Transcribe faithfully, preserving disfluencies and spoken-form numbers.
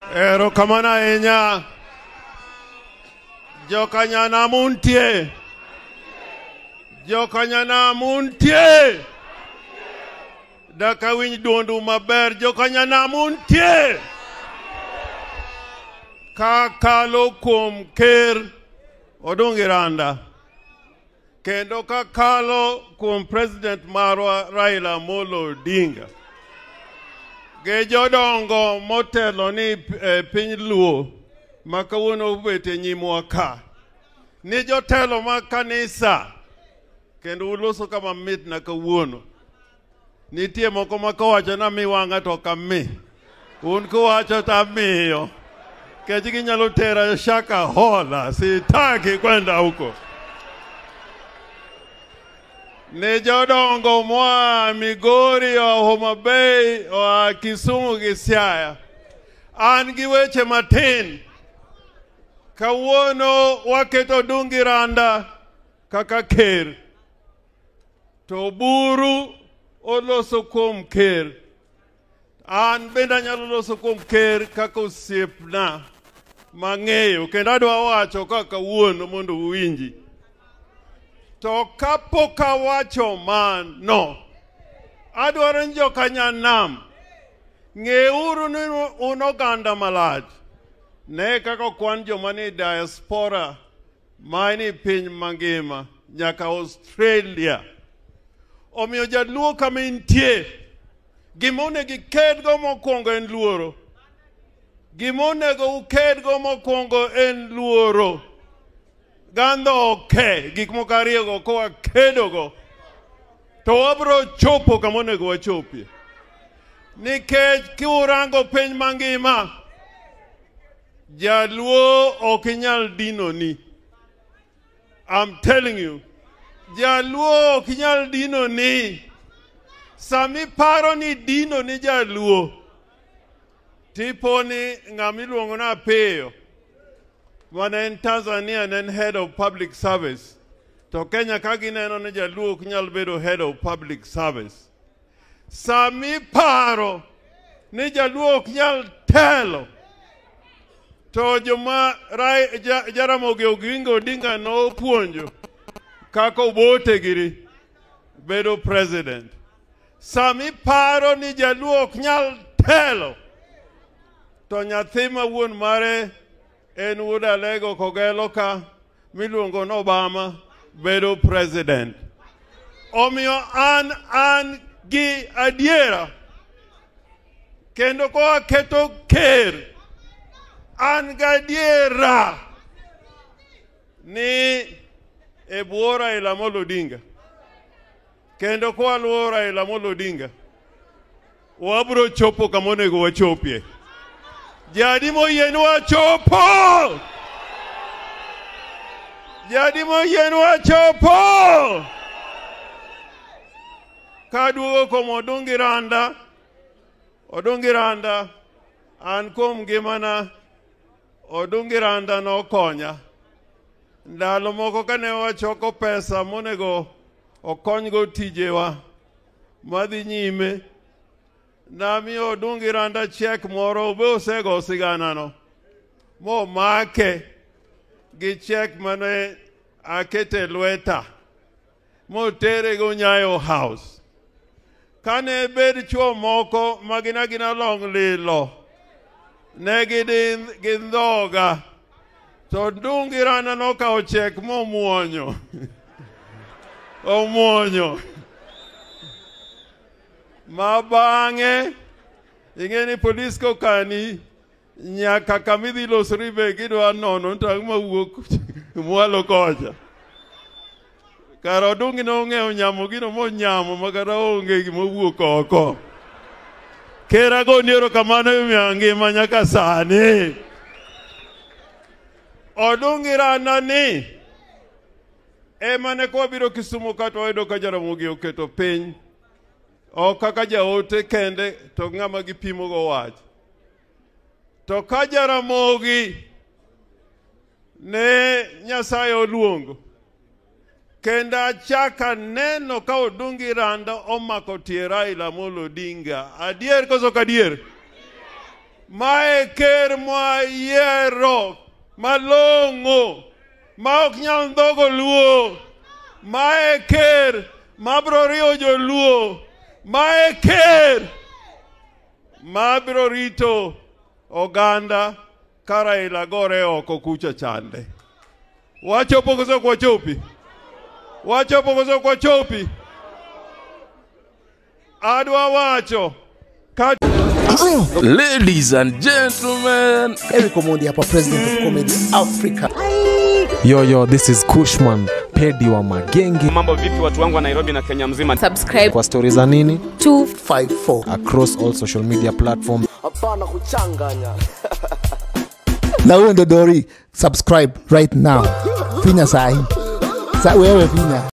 Ero kamana enya Jokanyana muntie Jokanyana muntie Daka winy duondu maber Jokanyana muntie Kakalo kum ker Odungiranda Kendo kakalo kum President Marwa Raila Molo Odinga Ge jodongo motelo ni eh, piny luo makawuono ubete nyimwa ka ni jotelo ma kanisa kendo uloso kama mit na kawuono nitie moko makawacho na miwanga to kami un kuwacho ta miyo kechi ginyalo tera shaka hola sitaki kwenda huko ne jodongo mwa Migori o Homa Bay o Kisumu gi Siaya an gi weche matin kawuono waketo Odungiranda kaka ker to buru oloso kuom ker an benda nyalo loso kuom ker kaka osiepna mang'eyo kendo adwa wacho kaka wuono mondo uwinji to kapok awacho man no adwaro Jokanyanam ng'euru ni un oganda malach ne kaka kwan joma ni diaspora mani piny mangima nyaka Australia omiyo jaluo kama intie gimonego ikedgo mokwongo en luoro gimonego ukedgo mokwongo en luoro gandho oke gik moko ariyogo kowa kedogo to wabro chopo kamonego wachopie nikech kiurango piny mangima jaluo ok inyal dino ni I'm telling you jaluo ok inyal dino ni sami paro ni dino ni jaluo tipo ni ng'amiluongo na peyo Wana in Tanzania and head of public service. To Kenya kagineno ni jaluo kinyal bedo head of public service. Sami paro ni jaluo kinyal telo. To joma rai Jaramogi Oginga Odinga no puonjo kako bote giri bedo president. Sami paro ni jaluo kinyal telo. To nyathima wuon mare en wuda lego kogelo ka miluongo no Obama bedo president. Omiyo an an gi adiera kendo ko aketo ker an gi adiera ni e bwo Raila Molo Odinga kendo ko aluwo Raila Molo Odinga wabro chopo kamonego wachopie. Jadi moyenu wachopo Jadi moyenu wachopo Kaduogo komo Odungiranda Odungiranda an kuom ngimana Odungiranda no konya ndalo moko kane wachoko pesa monego okonygo tijewa madhi nyime Namiyo Odungiranda chek moro be osego sigana no mo make gi chek mane akete lweta mo tere go Nyayo House kane bed chuo moko magina gina long lilo ne gidin gindhoga to Odungiranda no kao chek mo muonyo o muonyo Mabange ingeni police ko kani nyaka kamidhi losri be gidwa nono tang mawuok mwalo koja karo Odungi no ng'eyo nyamo gino mo nyamo makata onge gimo wuok oko kera go niero kamano imiya ngima nyaka sani Odungiranda ni emane kwa biro Kisumu kato wedo ka Jaramogi oketo piny o kaka jaote kende to ng'ama gipimo go wach to ka Jaramogi ne Nyasaye oluongo kenda chaka neno ka Odungiranda omako tie Raila Molo Odinga adier koso kadier mae ker mwa yiero malong'o ma ok nyal ndhogo luo, mae ker mabro riwo joluo, mae ker mabro rito oganda ka Raila gore oko kucha chande. Wachopo koso kwa chopi? Wachopo koso kwa chopi? Adwa wacho. Ladies and gentlemen, Eric Omondi hapa, president of comedy Africa. Yo yo, this is Kushman, Pedi wa Magenge. Mambo vipi watu wangu wa Nairobi na Kenya mzima? Subscribe Kwa stories za nini? two five four Across all social media platforms. Hapana kuchanganya. Na huyo ndo Dori, subscribe right now. Finya sahi. Sa wewe finya.